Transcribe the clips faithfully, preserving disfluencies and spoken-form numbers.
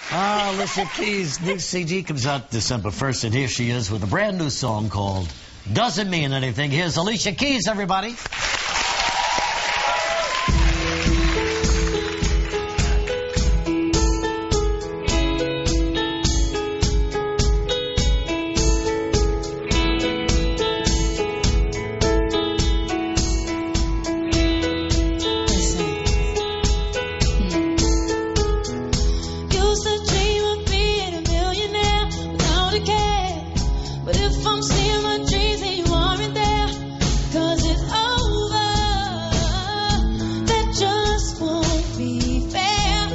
Ah, Alicia Keys' new C D comes out December first, and here she is with a brand new song called Doesn't Mean Anything. Here's Alicia Keys, everybody. But if I'm seeing my dreams and you aren't there, 'cause it's over, that just won't be fair.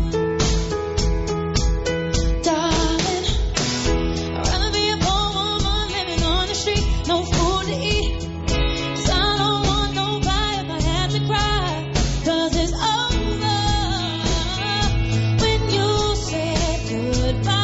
Darling, I'd rather be a poor woman living on the street, no food to eat, 'cause I don't want nobody if I had to cry, 'cause it's over when you said goodbye.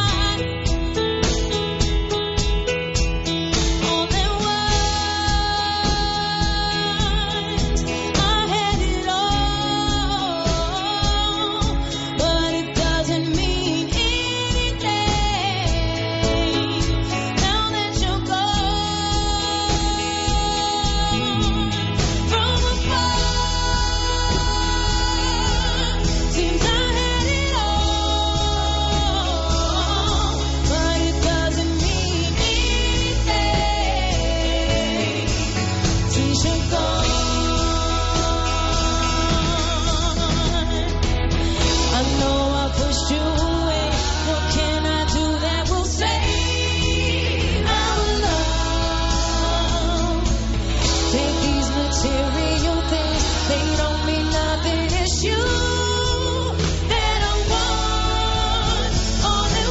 Material things, they don't mean nothing. It's you that I want, only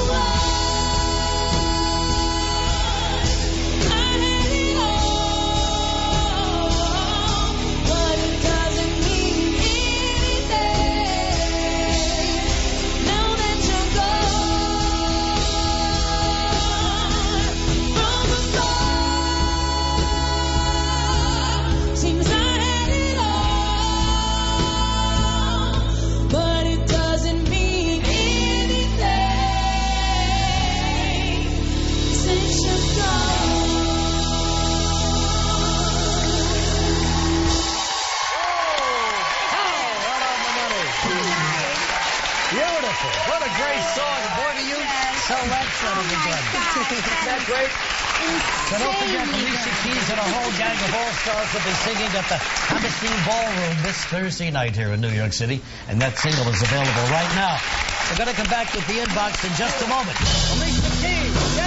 one. I had it all, but it doesn't mean anything now that you're gone from afar. Seems I had it all, but it doesn't mean anything since you're gone. Beautiful. What a great song. Boy, do you select that Oh, of the my good. God. Isn't that great? So don't forget, Alicia Keys and a whole gang of all-stars will be singing at the Hammerstein Ballroom this Thursday night here in New York City, and that single is available right now. We're going to come back with the inbox in just a moment. Alicia Keys.